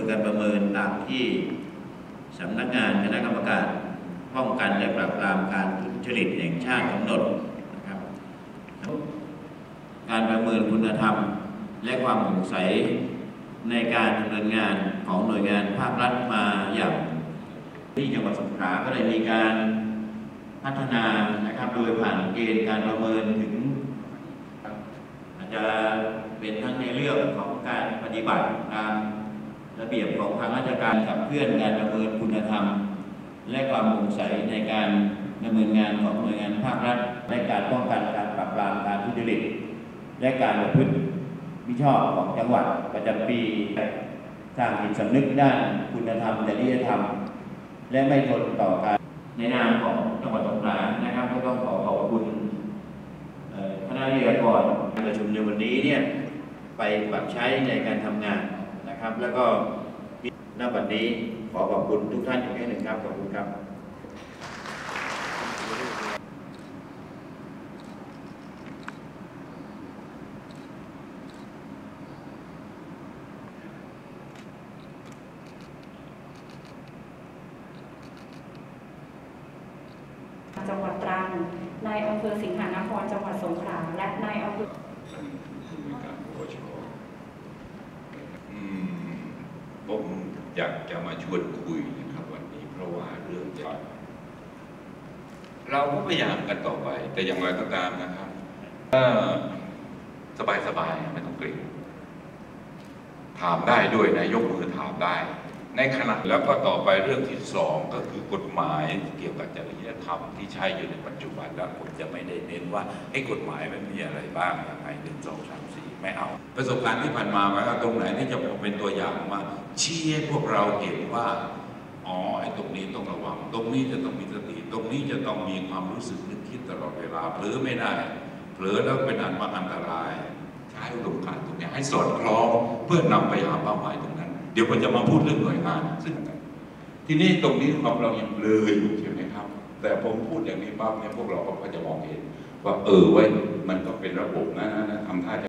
การประเมินตามที่สำนักงานคณะกรรมการป้องกันและปราบปรามการทุจริตแห่งชาติกำหนดนะครับการประเมินคุณธรรมและความโปร่งใสในการดำเนินงานของหน่วยงานภาครัฐมาอย่างที่จังหวัดสงขลาก็ได้มีการพัฒนานะครับโดยผ่านเกณฑ์การประเมินถึงอาจจะเป็นทั้งในเรื่องของการปฏิบัติตามระเบียบของทางราชการขับเคลื่อนการประเมินคุณธรรมและความโปร่งใสในการดำเนินงานของหน่วยงานภาครัฐและการป้องกันการปราบปรามการทุจริตและการประพฤติมิชอบของจังหวัดประจำปีสร้างจิตสำนึกด้านคุณธรรมจริยธรรมและไม่ทนต่อการในนามของจังหวัดสงขลานะครับก็ต้องขอบคุณคณะวิทยากรการประชุมในวันนี้เนี่ยไปปรับใช้ในการทำงานนะครับแล้วก็ณบัดนี้ขอขอบคุณทุกท่านอีกครั้งหนึ่งครับขอบคุณครับจังหวัดตรังนายอำเภอสิงหนครจังหวัดสงขลาและนายอำเภอผมอยากจะมาชวนคุยนะครับวันนี้เพราะว่าเรื่องใหญ่เราก็พยายามกันต่อไปแต่อย่างไรก็ตามนะครับสบายๆไม่ต้องเกรงถามได้ด้วยนะยกมือถามได้ในขณะแล้วก็ต่อไปเรื่องที่สองก็คือกฎหมายเกี่ยวกับจริยธรรมที่ใช้อยู่ในปัจจุบันแล้วผมจะไม่ได้เน้นว่าให้กฎหมายมันมีอะไรบ้างยังไง1 2 3 4ไม่เอาประสบการณ์ที่ผ่านมาว่าตรงไหนที่จะเป็นตัวอย่างมาชี้ให้พวกเราเห็นว่าอ๋อไอ้ตรงนี้ต้องระวังตรงนี้จะต้องมีสติตรงนี้จะต้องมีความรู้สึกนึกคิดตลอดเวลาเผลอไม่ได้เผลอแล้วเป็นอันตรายใช้อุดมการณ์ตรงนี้ให้สอดคล้องเพื่อนำไปหาเป้าหมายตรงนั้นเดี๋ยวผมจะมาพูดเรื่องหน่วยงานซึ่งทีนี้ตรงนี้ของเรายังเลยอยู่ใช่ไหมครับแต่ผมพูดอย่างนี้ปั๊บเนี่ยพวกเราก็จะมองเห็นว่าไว้มันก็เป็นระบบนะทำท่า